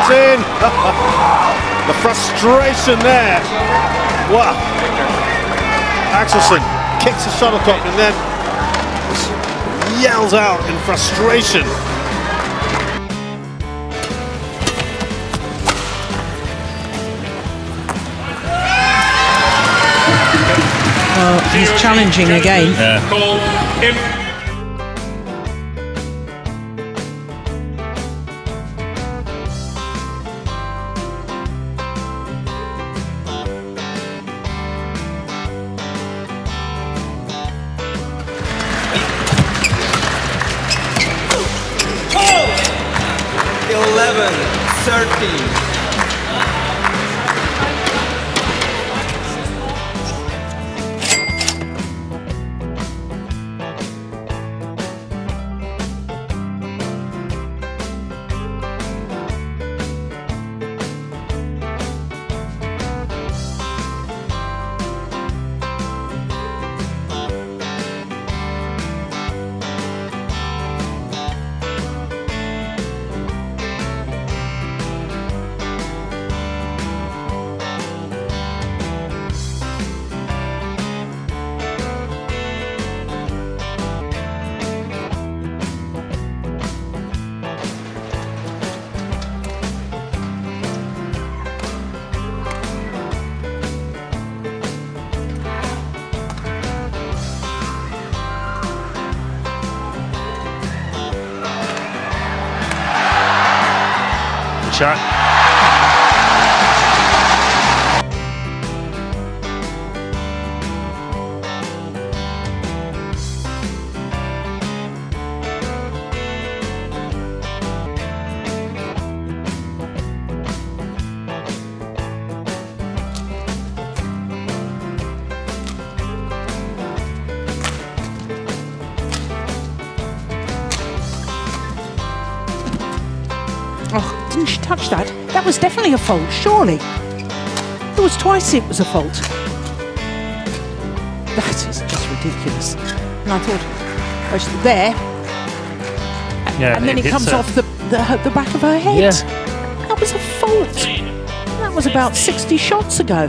it's in. The frustration there. Wow. Axelsen kicks the shuttlecock and then yells out in frustration. Well, he's challenging again. Yeah. 11-13. Shot. Oh, didn't she touch that? That was definitely a fault, surely. It was twice it was a fault. That is just ridiculous. And I thought, oh, she's there. Yeah, and then it comes off the back of her head. Yeah. That was a fault. That was about 60 shots ago.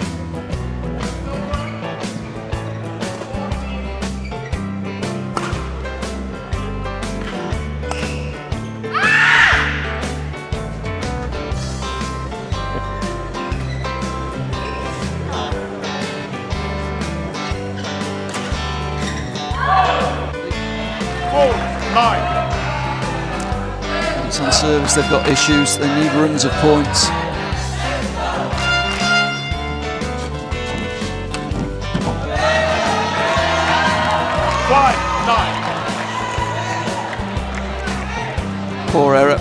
It's on service, they've got issues, they need runs of points. Poor error.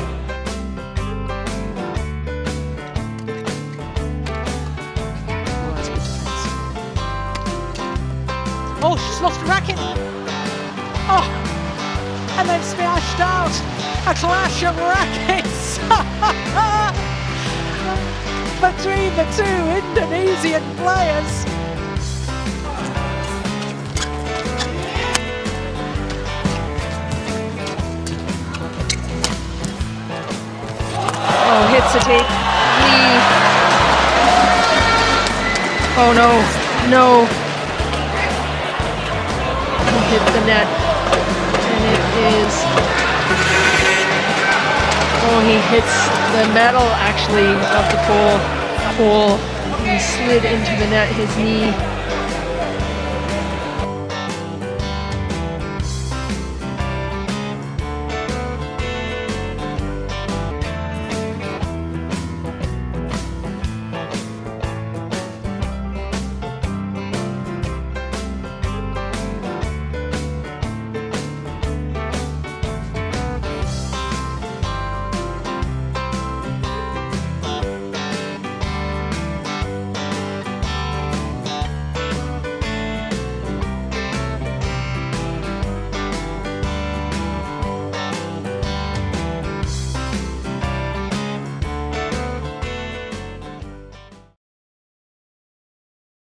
Oh, she's lost a racket. Oh, and then smashed out a clash of rackets between the two Indonesian players. Oh, hits a take lead. Oh no, no. He hit the net. And it is. Oh, he hits the metal actually of the pole. He slid into the net, his knee